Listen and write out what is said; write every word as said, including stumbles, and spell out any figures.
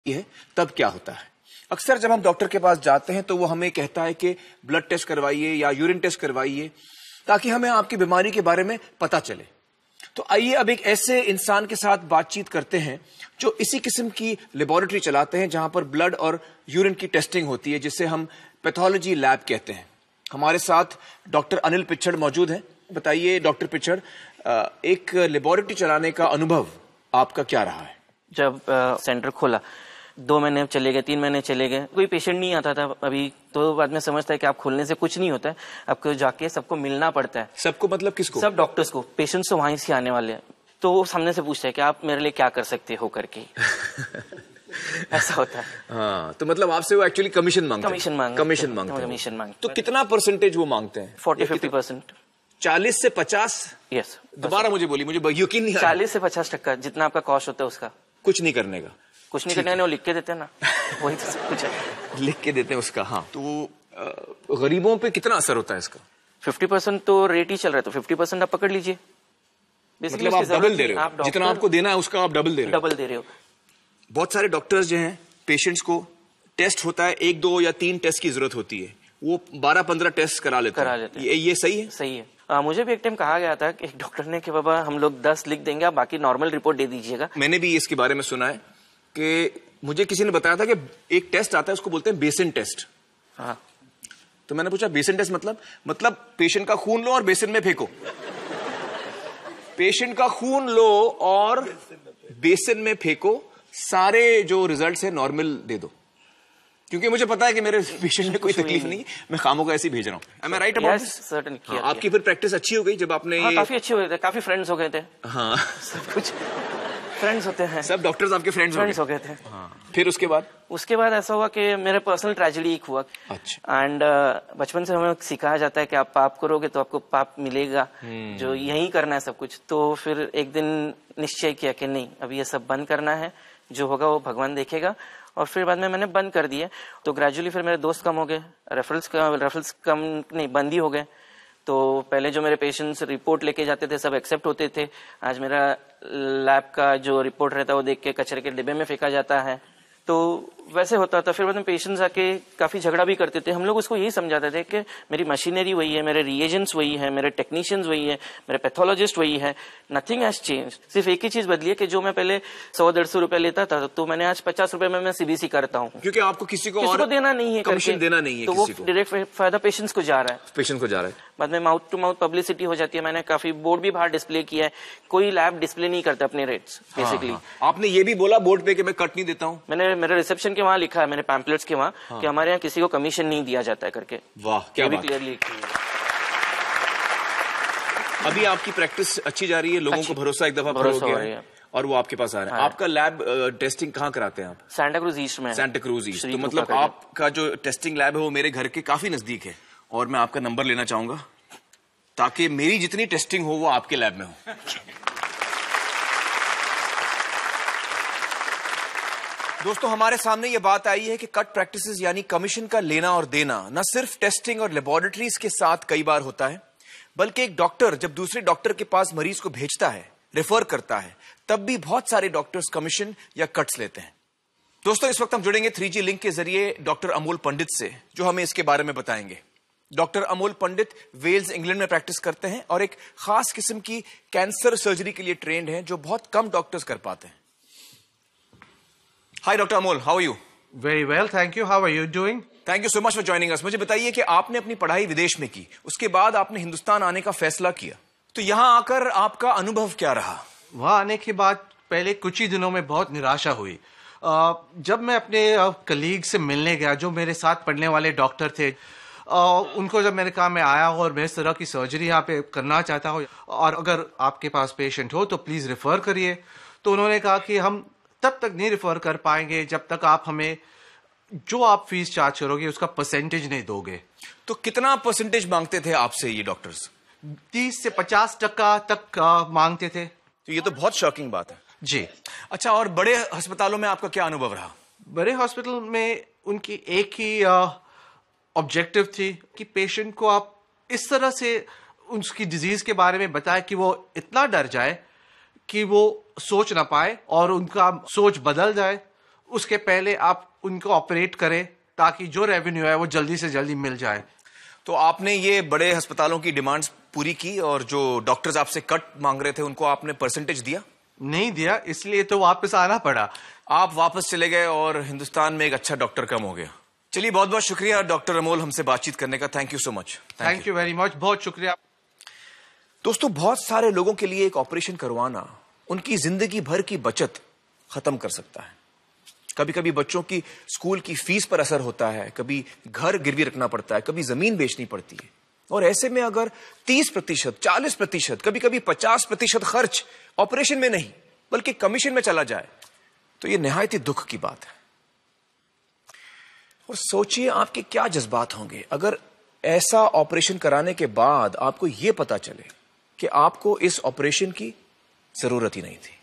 है तब क्या होता है। अक्सर जब हम डॉक्टर के पास जाते हैं तो वो हमें कहता है कि ब्लड टेस्ट करवाइए या यूरिन टेस्ट करवाइए ताकि हमें आपकी बीमारी के बारे में पता चले। तो आइए अब एक ऐसे इंसान के साथ बातचीत करते हैं जो इसी किस्म की लेबोरेटरी चलाते हैं जहां पर ब्लड और यूरिन की टेस्टिंग होती है, जिसे हम पैथोलॉजी लैब कहते हैं। हमारे साथ डॉक्टर अनिल पिछड़ मौजूद हैं। बताइए डॉक्टर पिछड़, एक लेबोरेटरी चलाने का अनुभव आपका क्या रहा है? जब आ, सेंटर खोला, दो महीने चले गए, तीन महीने चले गए, कोई पेशेंट नहीं आता था। अभी तो बाद में समझता है कि आप खोलने से कुछ नहीं होता है, आपको जाके सबको मिलना पड़ता है। सबको मतलब किसको? सब डॉक्टर्स को। पेशेंट्स तो वहीं से आने वाले हैं, तो वो सामने से पूछता है कि आप मेरे लिए क्या कर सकते हो करके। ऐसा होता है। हाँ, तो मतलब आपसे वो एक्चुअली कमीशन मांगते हैं। कमीशन मांगते कमीशन मांगते हैं। कमीशन मांगते। तो कितना परसेंटेज वो मांगते हैं? Forty fifty percent. चालीस से पचास? यस। दोबारा मुझे बोली, मुझे यकीन नहीं आ रहा। चालीस से पचास टक्का जितना आपका कॉस्ट होता है उसका। कुछ नहीं करने का? कुछ नहीं करने का, वो लिख के देते हैं ना। वही तो सब कुछ है। लिख के देते हैं उसका। हाँ, तो गरीबों पे कितना असर होता है इसका? फिफ्टी परसेंट तो रेट ही चल रहा है, तो फिफ्टी परसेंट आप पकड़ लीजिए। मतलब आप डबल दे रहे हो, आप जितना आपको देना है उसका आप डबल दे रहे हो। डबल दे रहे हो। बहुत सारे डॉक्टर्स जो हैं, पेशेंट्स को टेस्ट होता है, एक दो या तीन टेस्ट की जरूरत होती है, वो बारह पंद्रह टेस्ट करा लेते करा लेते हैं। ये, ये सही है? सही है। आ, मुझे भी एक टाइम कहा गया था कि एक डॉक्टर ने कि बाबा हम लोग दस लिख देंगे, आप बाकी नॉर्मल रिपोर्ट दे दीजिएगा। मैंने भी इसके बारे में सुना है कि मुझे किसी ने बताया था कि एक टेस्ट आता है उसको बोलते हैं बेसिन टेस्ट। हाँ, तो मैंने पूछा बेसिन टेस्ट मतलब? मतलब पेशेंट का खून लो और बेसिन में फेंको। पेशेंट का खून लो और बेसिन में फेंको, सारे जो रिजल्ट है नॉर्मल दे दो, क्योंकि मुझे पता है कि मेरे पेशेंट में कोई तकलीफ नहीं, मैं खामों का ऐसे ही भेज रहा हूँ। Am I right about this? certainly। आपकी फिर प्रैक्टिस अच्छी हो गई जब आपने? हाँ, काफी अच्छे हो गए थे, काफी फ्रेंड्स हो गए थे। हाँ, सब कुछ फ्रेंड्स होते हैं। सब डॉक्टर्स आपके फ्रेंड्स फ्रेंड्स हो गए थे। हाँ। फिर उसके बाद? उसके बाद ऐसा हुआ कि मेरे पर्सनल ट्रेजेडी एक हुआ। अच्छा। एंड uh, बचपन से हमें सिखाया जाता है कि आप पाप करोगे तो आपको पाप मिलेगा, जो यही करना है सब कुछ। तो फिर एक दिन निश्चय किया कि नहीं, अभी ये सब बंद करना है, जो होगा वो भगवान देखेगा। और फिर बाद में मैंने बंद कर दिए। तो ग्रेजुअली फिर मेरे दोस्त कम हो गए, रेफरल्स कम रेफरल्स कम नहीं बंद ही हो गए। तो पहले जो मेरे पेशेंट्स रिपोर्ट लेके जाते थे सब एक्सेप्ट होते थे, आज मेरा लैब का जो रिपोर्ट रहता है वो देख के कचरे के डिब्बे में फेंका जाता है। तो वैसे होता था। फिर बाद में पेशेंट्स आके काफी झगड़ा भी करते थे। हम लोग उसको यही समझाते थे कि मेरी मशीनरी वही है, मेरे रिएजेंट्स वही है, मेरे टेक्नीशियंस वही है, मेरे पैथोलॉजिस्ट वही है, नथिंग हैज चेंज। सिर्फ एक ही चीज बदली है कि जो मैं पहले सौ डेढ़ सौ रुपए लेता था तो मैंने आज पचास रुपए में मैं सीबीसी करता हूँ, क्योंकि आपको किसी को किसी और को देना नहीं है, कमीशन देना नहीं है, तो वो डायरेक्ट फायदा पेशेंट्स को जा रहा है। पेशेंट को जा रहा है। बाद में माउथ टू माउथ पब्लिसिटी हो जाती है। मैंने काफी बोर्ड भी बाहर डिस्प्ले किया है। कोई लैब डिस्प्ले नहीं करता अपने रेट्स बेसिकली। हाँ, हाँ। आपने ये भी बोला बोर्ड पे कि मैं कट नहीं देता हूँ? मैंने मेरे रिसेप्शन के वहाँ लिखा है, मैंने पैम्पलेट्स के वहाँ, हाँ। कि हमारे यहाँ किसी को कमीशन नहीं दिया जाता है करके। वाह, क्या बात। क्लियरली। अभी आपकी प्रैक्टिस अच्छी जा रही है, लोगों को भरोसा एक दफा भरोसा हो गया है और वो आपके पास आ रहे हैं। आपका लैब टेस्टिंग कहाँ कराते हैं आप? सैंटा क्रूज ईस्ट में। Santacruz East. तो मतलब आपका जो टेस्टिंग लैब है वो मेरे घर के काफी नजदीक है, और मैं आपका नंबर लेना चाहूंगा ताकि मेरी जितनी टेस्टिंग हो वो आपके लैब में हो। दोस्तों, हमारे सामने ये बात आई है कि कट प्रैक्टिसेस यानी कमीशन का लेना और देना न सिर्फ टेस्टिंग और लेबोरेटरीज के साथ कई बार होता है, बल्कि एक डॉक्टर जब दूसरे डॉक्टर के पास मरीज को भेजता है, रेफर करता है, तब भी बहुत सारे डॉक्टर्स कमीशन या कट्स लेते हैं। दोस्तों, इस वक्त हम जुड़ेंगे थ्री जी लिंक के जरिए डॉक्टर अमोल पंडित से, जो हमें इसके बारे में बताएंगे। Doctor Amol Pandit Wales, England में प्रैक्टिस करते हैं और एक खास किस्म की कैंसर सर्जरी के लिए ट्रेंड हैं, जो बहुत कम डॉक्टर्स कर पाते हैं। Hi doctor Amol, how are you? Very well, thank you. How are you doing? Thank you so much for joining us. मुझे बताइए कि आपने अपनी पढ़ाई विदेश में की, उसके बाद आपने हिंदुस्तान आने का फैसला किया, तो यहां आकर आपका अनुभव क्या रहा? वहां आने के बाद पहले कुछ ही दिनों में बहुत निराशा हुई। जब मैं अपने कलीग से मिलने गया, जो मेरे साथ पढ़ने वाले डॉक्टर थे, उनको जब मैंने कहा मैं आया हूं और मैं इस तरह की सर्जरी यहाँ पे करना चाहता हूँ और अगर आपके पास पेशेंट हो तो प्लीज रेफर करिए, तो उन्होंने कहा कि हम तब तक नहीं रेफर कर पाएंगे जब तक आप हमें जो आप फीस चार्ज करोगे उसका परसेंटेज नहीं दोगे। तो कितना परसेंटेज मांगते थे आपसे ये डॉक्टर्स? तीस से पचास टक्का तक आ, मांगते थे। तो ये तो बहुत शॉकिंग बात है जी। अच्छा, और बड़े अस्पतालों में आपका क्या अनुभव रहा? बड़े हॉस्पिटल में उनकी एक ही ऑब्जेक्टिव थी कि पेशेंट को आप इस तरह से उसकी डिजीज के बारे में बताएं कि वो इतना डर जाए कि वो सोच ना पाए और उनका सोच बदल जाए, उसके पहले आप उनको ऑपरेट करें ताकि जो रेवेन्यू है वो जल्दी से जल्दी मिल जाए। तो आपने ये बड़े अस्पतालों की डिमांड्स पूरी की और जो डॉक्टर्स आपसे कट मांग रहे थे उनको आपने परसेंटेज दिया? नहीं दिया, इसलिए तो वापस आना पड़ा। आप वापस चले गए और हिंदुस्तान में एक अच्छा डॉक्टर कम हो गया। चलिए, बहुत बहुत शुक्रिया डॉक्टर अमोल हमसे बातचीत करने का। Thank you so much. Thank you very much, बहुत शुक्रिया। दोस्तों, बहुत सारे लोगों के लिए एक ऑपरेशन करवाना उनकी जिंदगी भर की बचत खत्म कर सकता है। कभी कभी बच्चों की स्कूल की फीस पर असर होता है, कभी घर गिरवी रखना पड़ता है, कभी जमीन बेचनी पड़ती है। और ऐसे में अगर तीस प्रतिशत, चालीस प्रतिशत, कभी कभी पचास प्रतिशत खर्च ऑपरेशन में नहीं बल्कि कमीशन में चला जाए तो यह निहायत ही दुख की बात है। और सोचिए आपके क्या जज्बात होंगे अगर ऐसा ऑपरेशन कराने के बाद आपको यह पता चले कि आपको इस ऑपरेशन की जरूरत ही नहीं थी।